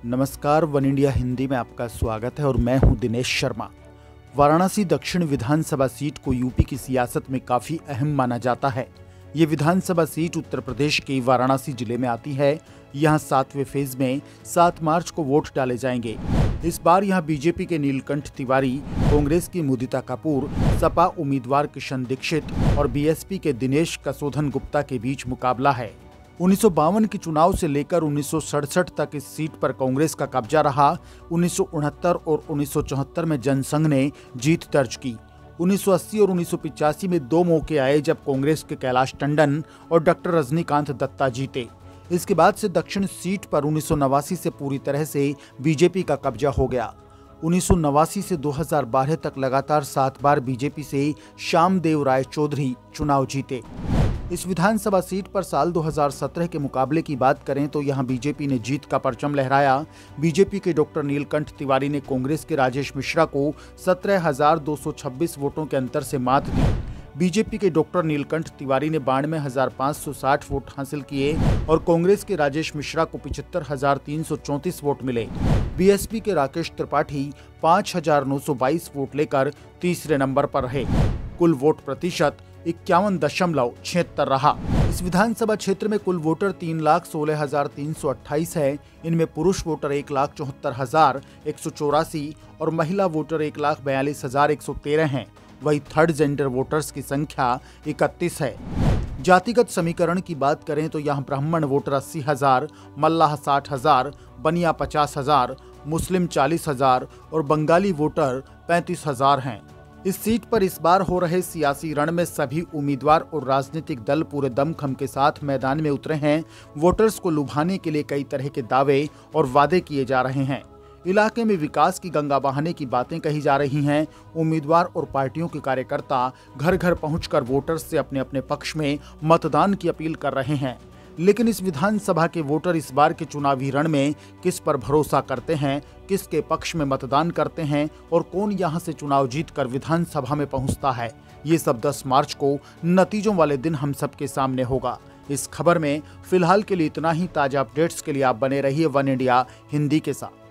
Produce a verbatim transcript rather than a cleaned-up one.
नमस्कार, one India Hindi में आपका स्वागत है और मैं हूं दिनेश शर्मा। वाराणसी दक्षिण विधानसभा सीट को यूपी की सियासत में काफी अहम माना जाता है। ये विधानसभा सीट उत्तर प्रदेश के वाराणसी जिले में आती है। यहां सातवें फेज में सात मार्च को वोट डाले जाएंगे। इस बार यहां बीजेपी के नीलकंठ तिवारी, कांग्रेस की मुदिता कपूर, सपा उम्मीदवार किशन दीक्षित और बीएसपी के दिनेश कसोधन गुप्ता के बीच मुकाबला है। उन्नीस सौ बावन के चुनाव से लेकर उन्नीस सौ सड़सठ तक इस सीट पर कांग्रेस का कब्जा रहा। उन्नीस सौ उनहत्तर और उन्नीस सौ चौहत्तर में जनसंघ ने जीत दर्ज की। उन्नीस सौ अस्सी और उन्नीस सौ पिचासी में दो मौके आए जब कांग्रेस के कैलाश टंडन और डॉक्टर रजनीकांत दत्ता जीते। इसके बाद से दक्षिण सीट पर उन्नीस सौ नवासी से पूरी तरह से बीजेपी का कब्जा हो गया। उन्नीस सौ नवासी से दो हज़ार बारह तक लगातार सात बार बीजेपी से श्यामदेव राय चौधरी चुनाव जीते। इस विधानसभा सीट पर साल दो हज़ार सत्रह के मुकाबले की बात करें तो यहां बीजेपी ने जीत का परचम लहराया। बीजेपी के डॉक्टर नीलकंठ तिवारी ने कांग्रेस के राजेश मिश्रा को सत्रह हज़ार दो सौ छब्बीस वोटों के अंतर से मात दी। बीजेपी के डॉक्टर नीलकंठ तिवारी ने बानवे हज़ार पाँच सौ साठ वोट हासिल किए और कांग्रेस के राजेश मिश्रा को पचहत्तर हज़ार तीन सौ चौंतीस वोट मिले। बीएसपी के राकेश त्रिपाठी पाँच हज़ार नौ सौ बाईस वोट लेकर तीसरे नंबर पर रहे। कुल वोट प्रतिशत इक्यावन दशमलव छिहत्तर रहा। इस विधानसभा क्षेत्र में कुल वोटर तीन लाख सोलह हजार तीन सौ अट्ठाईस है। इनमें पुरुष वोटर एक लाख चौहत्तर हजार एक सौ चौरासी और महिला वोटर एक लाख बयालीस हजार एक सौ तेरह है। वही थर्ड जेंडर वोटर्स की संख्या इकतीस है। जातिगत समीकरण की बात करें तो यहाँ ब्राह्मण वोटर अस्सी हजार, मल्लाह साठ हजार, बनिया पचास हजार, मुस्लिम चालीस हजार और बंगाली वोटर पैंतीस हजार हैं। इस सीट पर इस बार हो रहे सियासी रण में सभी उम्मीदवार और राजनीतिक दल पूरे दमखम के साथ मैदान में उतरे हैं। वोटर्स को लुभाने के लिए कई तरह के दावे और वादे किए जा रहे हैं। इलाके में विकास की गंगा बहाने की बातें कही जा रही हैं। उम्मीदवार और पार्टियों के कार्यकर्ता घर घर पहुंचकर वोटर्स से अपने अपने पक्ष में मतदान की अपील कर रहे हैं। लेकिन इस विधानसभा के वोटर इस बार के चुनावी रण में किस पर भरोसा करते हैं, किसके पक्ष में मतदान करते हैं और कौन यहां से चुनाव जीतकर विधानसभा में पहुंचता है, ये सब दस मार्च को नतीजों वाले दिन हम सबके सामने होगा। इस खबर में फिलहाल के लिए इतना ही। ताजा अपडेट्स के लिए आप बने रहिए वन इंडिया हिंदी के साथ।